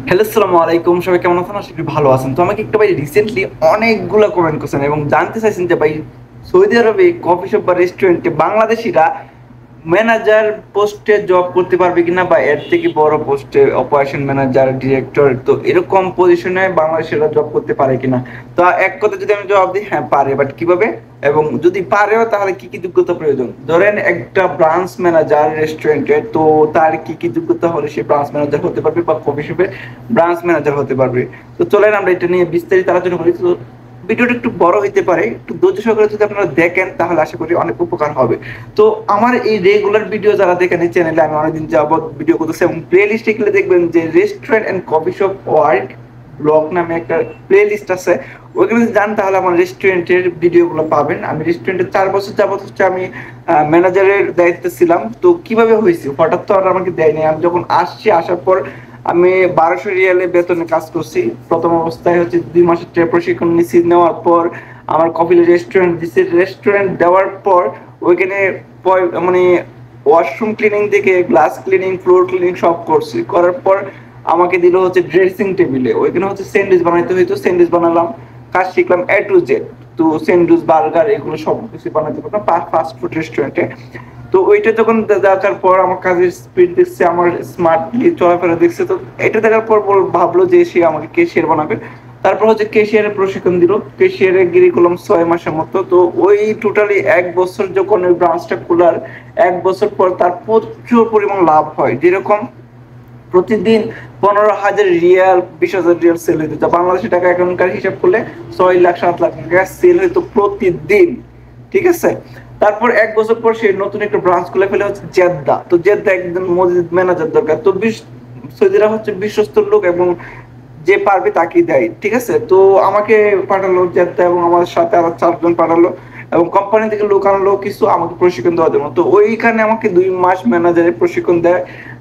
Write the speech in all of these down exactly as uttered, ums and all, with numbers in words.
Hello, আসসালামু আলাইকুম। সবাই কেমন আছেন? আশা করি ভালো আছেন। তো আমাকে একটা ভাই রিসেন্টলি অনেকগুলো কমেন্ট করছেন এবং জানতে চাইছেন যে ভাই সৌদি আরবে কফি শপ বা রেস্টুরেন্টে বাংলাদেশিরা ম্যানেজার পোস্টে জব করতে পারবে কিনা বা এর থেকে বড় পোস্টে অপারেশন ম্যানেজার, ডিরেক্টর তো এরকম পজিশনে বাংলাদেশিরা জব করতে পারে কিনা? তো এক কথা যদি আমি জবাব দিই হ্যাঁ পারে, বাট কিভাবে এবং যদি পারেও তাহলে কি কি যোগ্যতা প্রয়োজন? ধরেন একটা ব্রাঞ্চ ম্যানেজার রেস্টুরেন্টের, তো তার কি কি যোগ্যতা হলে সে ব্রাঞ্চ ম্যানেজার হতে পারবে বা কফি শপে ব্রাঞ্চ ম্যানেজার হতে পারবে? তো চলেন আমরা এটা নিয়ে বিস্তারিত আলোচনা করি। তো ভিডিওটা একটু বড় হইতে পারে, একটু ধৈর্য সহকারে যদি আপনারা দেখেন তাহলে আশা করি অনেক উপকার হবে। তো আমার এই রেগুলার ভিডিও যারা দেখেন এই চ্যানেলে, আমি অনেকদিন যাবত ভিডিও করতেছি এবং প্লে লিস্টে গেলে দেখবেন যে restaurant and coffee shop work blog নামে একটা প্লে লিস্ট আছে। ওইখানে যদি যান তাহলে আমার রেস্টুরেন্টের ভিডিওগুলো পাবেন। আমি রেস্টুরেন্টে চার বছর যাবত হচ্ছে আমি ম্যানেজারের দায়িত্বে ছিলাম। তো কিভাবে হয়েছে হঠাৎ তো আর আমাকে দেয়নি। আমি যখন আসছি, আসার পর আমি বারোশো রিয়ালে বেতনে কাজ করছি। প্রথম অবস্থায় হচ্ছে দুই মাসের ট্রেড প্রশিক্ষণ নিচ্ছি, নেওয়ার পর আমার কফিলে রেস্টুরেন্ট দিচ্ছে। রেস্টুরেন্ট দেওয়ার পর ওইখানে মানে ওয়াশরুম ক্লিনিং থেকে গ্লাস ক্লিনিং, ফ্লোর ক্লিনিং সব করছি। করার পর আমাকে দিল হচ্ছে ড্রেসিং টেবিলে, ওইখানে হচ্ছে স্যান্ডউইচ বানাইতে হইতো। স্যান্ডউইচ বানালাম, কাজ শিখলাম এ টু জেড। তো স্যান্ডউইচ, বার্গার এগুলো সব কিছু বানাতে পারতাম ফাস্ট ফুড রেস্টুরেন্টে। তো ওইটা যখন দেখার পর আমার কাজের স্পিড দেখছে, আমার স্মার্টলি চলাফেরা দেখছে, তো এটা দেখার পর ভাবলো যে সে আমাকে কেশিয়ার বানাবে। তারপর হচ্ছে কেশিয়ারের প্রশিক্ষণ দিল, কেশিয়ারে গিরি করলাম ছয় মাসের মতো। তো ওই টোটালি এক বছর যখন ওই ব্রাঞ্চটা খোলার এক বছর পর তার প্রচুর পরিমাণ লাভ হয়। যেরকম প্রতিদিন পনেরো হাজার রিয়াল, বিশ হাজার রিয়াল সেল হইতো, যা বাংলাদেশি টাকা এখনকার হিসাব করলে ছয় লাখ সাত লাখ টাকা সেল হইতো প্রতিদিন। ঠিক আছে। তারপর এক বছর পর সে নতুন একটা ব্রাঞ্চ খুলে ফেলে হচ্ছে জেদ্দা। তো জেদ্দা একজন মসজিদ ম্যানেজার দরকার। তো বিশ সৌদিরা হচ্ছে বিশ্বস্ত লোক এবং যে পারবে তাকেই দেয়। ঠিক আছে। তো আমাকে পাঠালো জেদ্দা এবং আমার সাথে আরো চারজন পাঠালো এবং কোম্পানি থেকে লোক আনলো কিছু আমাকে প্রশিক্ষণ দেওয়ার জন্য। তো ওইখানে আমাকে দুই মাস ম্যানেজারের প্রশিক্ষণ দেয়।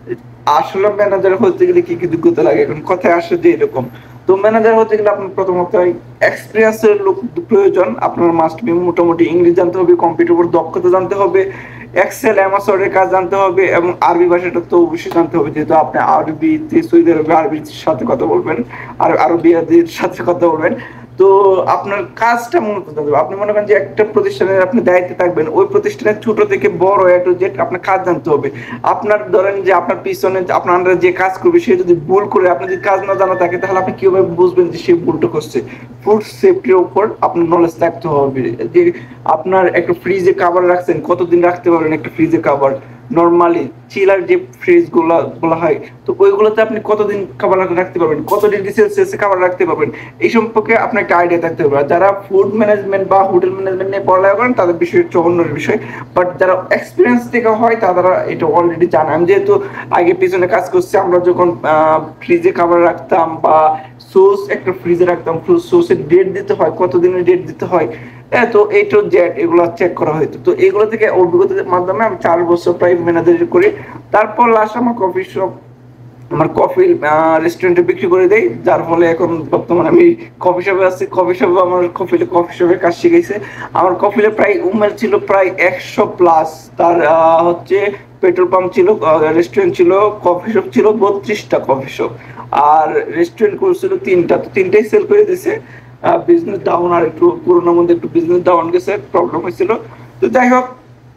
আসলে ম্যানেজার হতে গেলে কি কি যোগ্যতা লাগে, এখন কথায় আসে যে এরকম। তো ম্যানেজার হতে গেলে আপনার প্রথমত এক্সপিরিয়েন্সের লোক প্রয়োজন। আপনার মাস্ট বি মোটামুটি ইংলিশ জানতে হবে, কম্পিউটার উপর দক্ষতা জানতে হবে, এক্সেল অ্যামাজনের কাজ জানতে হবে এবং আরবি ভাষাটা তো অবশ্যই জানতে হবে, যেহেতু আপনি আরবিতে সৌদি আরবে আরবির সাথে কথা বলবেন আর আরবিয়াদের সাথে কথা বলবেন। তো আপনার কাজটা মূলত জানতে হবে। আপনি মনে করেন যে একটা প্রতিষ্ঠানের আপনি দায়িত্বে থাকবেন, ওই প্রতিষ্ঠানের ছোট থেকে বড় এ টু জেড আপনার কাজ জানতে হবে। আপনার ধরেন যে আপনার পিছনে আপনার আন্ডারে যে কাজ করবে সে যদি ভুল করে, আপনি যদি কাজ না জানা থাকে তাহলে আপনি কিভাবে বুঝবেন যে সে ভুলটা করছে? ফুড সেফটির উপর আপনার নলেজ থাকতে হবে। যে আপনার একটা ফ্রিজে খাবার রাখছেন, কতদিন রাখতে পারবেন একটা ফ্রিজে খাবার? নরমালি চিলার যে ফ্রিজ গুলা বলা হয়, তো ওইগুলোতে আপনি কতদিন খাবার রাখতে পারবেন, কত ডিগ্রি সেলসিয়াসে খাবার রাখতে পারবেন, এই সম্পর্কে আপনার একটা আইডিয়া থাকতে হবে। আর যারা ফুড ম্যানেজমেন্ট বা হোটেল ম্যানেজমেন্ট নিয়ে পড়ালেখা করেন তাদের বিষয় হচ্ছে অন্য বিষয়, বাট যারা এক্সপিরিয়েন্স থেকে হয় তারা এটা অলরেডি জানে। আমি যেহেতু আগে পিছনে কাজ করছি, আমরা যখন ফ্রিজে খাবার রাখতাম বা সোস একটা ফ্রিজে রাখতাম, সোসের ডেট দিতে হয়, কতদিনের ডেট দিতে হয়, তো এই টু জেড এগুলো চেক করা হইতো। তো এগুলো থেকে অভিজ্ঞতার মাধ্যমে আমি চার বছর প্রায় ম্যানেজার করি। তারপর লাস্ট আমার কফি শপ, আমার কফি রেস্টুরেন্টে বিক্রি করে দেই, যার ফলে এখন বর্তমানে আমি কফি শপে আছি। কফি শপে আমার কফিলে কফি শপের কাজ শিখাইছে। আমার কফিলে প্রায় উমের ছিল প্রায় একশো প্লাস। তার হচ্ছে পেট্রোল পাম্প ছিল, রেস্টুরেন্ট ছিল, কফি শপ ছিল বত্রিশটা কফি শপ, আর রেস্টুরেন্ট করছিল তিনটা। তো তিনটাই সেল করে দিছে। বিজনেস ডাউন, আর একটু করোনার মধ্যে একটু বিজনেস ডাউন গেছে, প্রবলেম হয়েছিল। তো যাই হোক,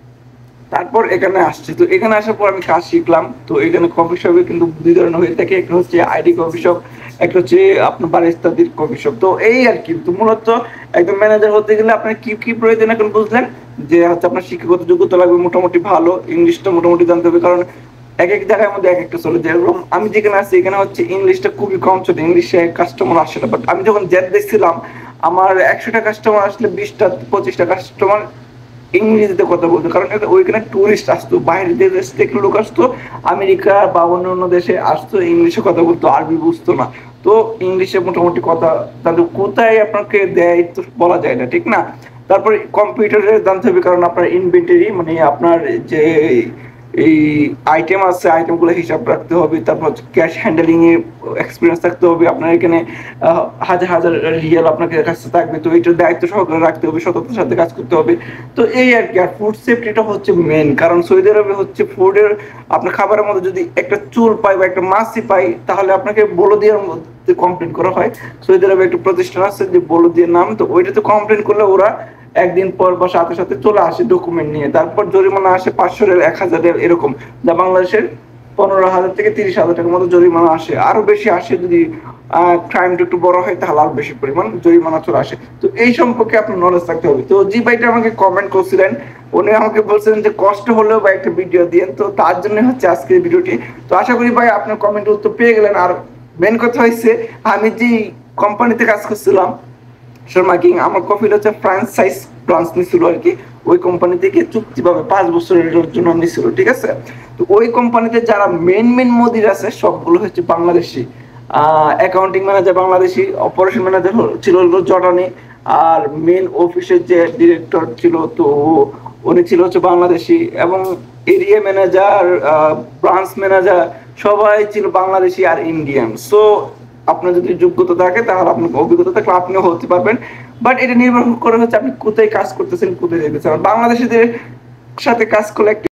তারপর এখানে আসছি। তো এখানে আসার পর আমি কাজ শিখলাম। তো এখানে কফি শপে কিন্তু দুই ধরনের হয়ে থাকে, একটা হচ্ছে আইডি কফি শপ, একটা হচ্ছে আপনার বারিস্তাদের কফি শপ। তো এই আর কি। তো মূলত একদম ম্যানেজার হতে গেলে আপনার কি কি প্রয়োজন এখন বুঝলেন, যে হচ্ছে আপনার শিক্ষাগত যোগ্যতা লাগবে মোটামুটি ভালো, ইংলিশটা মোটামুটি জানতে হবে, কারণ এক এক জায়গার মধ্যে এক একটা চলে। যেরকম আমি যেখানে আছি এখানে হচ্ছে ইংলিশটা খুবই কম চলে, ইংলিশে কাস্টমার আসে না। বাট আমি যখন জেদ দেখছিলাম, আমার একশোটা কাস্টমার আসলে বিশটা পঁচিশটা কাস্টমার ইংরেজিতে কথা বলতো, কারণ ওইখানে টুরিস্ট আসতো, বাইরের দেশ থেকে লোক আসতো, আমেরিকা বা অন্য অন্য দেশে আসতো, ইংলিশে কথা বলতো, আরবি বুঝতো না। তো ইংলিশে মোটামুটি কথা, তাহলে কোথায় আপনাকে দেয় তো বলা যায় না, ঠিক না? তারপরে কম্পিউটারে জানতে হবে, কারণ আপনার ইনভেন্টরি মানে আপনার যে এই আইটেম আছে, আইটেমগুলো হিসাব রাখতে হবে, তারপর হচ্ছে ক্যাশ হ্যান্ডেলিং এর এক্সপিরিয়েন্স থাকতে হবে, আপনার এখানে আহ, হাজার হাজার রিয়েল আপনাকে কাছে থাকবে, তো এটার দায়িত্ব সহকারে রাখতে হবে, সততার সাথে কাজ করতে হবে। তো এই আর কি। আর ফুড সেফটিটা হচ্ছে মেন, কারণ সৌদি আরবে হচ্ছে ফুডের আপনার খাবারের মধ্যে যদি একটা চুল পাই বা একটা মাছি পাই, তাহলে আপনাকে বলদিয়ার মধ্যে কমপ্লেন করা হয়। সৌদি আরবে একটা প্রতিষ্ঠান আছে যে বলদিয়ার নাম, তো ওইটাতে কমপ্লেন করলে ওরা একদিন পর বা সাথে সাথে চলে আসে ডকুমেন্ট নিয়ে, তারপর জরিমানা আসে পাঁচশো রিয়াল, এক হাজার রিয়াল এরকম, যা বাংলাদেশের পনেরো হাজার থেকে তিরিশ হাজার টাকার মতো জরিমানা আসে। আরো বেশি আসে যদি ক্রাইমটা একটু বড় হয়, তাহলে আরো বেশি পরিমাণ জরিমানা চলে আসে। তো এই সম্পর্কে আপনার নলেজ থাকতে হবে। তো জি ভাইটা আমাকে কমেন্ট করছিলেন, উনি আমাকে বলছিলেন যে কষ্ট হলেও বা একটা ভিডিও দিয়ে, তো তার জন্য হচ্ছে আজকের ভিডিওটি। তো আশা করি ভাই আপনার কমেন্টের উত্তর পেয়ে গেলেন। আর মেন কথা হয়েছে, আমি যে কোম্পানিতে কাজ করছিলাম শর্মা কিং, আমার কফিটা হচ্ছে ফ্রান্সাইজ ব্রাঞ্চ নিছিল আর কি, ওই কোম্পানি থেকে চুক্তিভাবে পাঁচ বছরের জন্য নিছিল, ঠিক আছে। তো ওই কোম্পানিতে যারা মেন মেন মদির আছে সবগুলো হচ্ছে Bangladeshi. Accounting manager Bangladeshi, operation manager ছিল হলো জর্ডানি, আর মেন অফিসের যে ডিরেক্টর ছিল তো উনি ছিল হচ্ছে বাংলাদেশি, এবং এরিয়া ম্যানেজার, ব্রাঞ্চ ম্যানেজার সবাই ছিল বাংলাদেশি আর ইন্ডিয়ান। সো আপনার যদি যোগ্যতা থাকে, তাহলে আপনার অভিজ্ঞতা থাকলে আপনিও হতে পারবেন। বাট এটা নির্ভর করে হচ্ছে আপনি কোথায় কাজ করতেছেন, কোথায় যেতেছেন। বাংলাদেশিদের সাথে কাজ করলে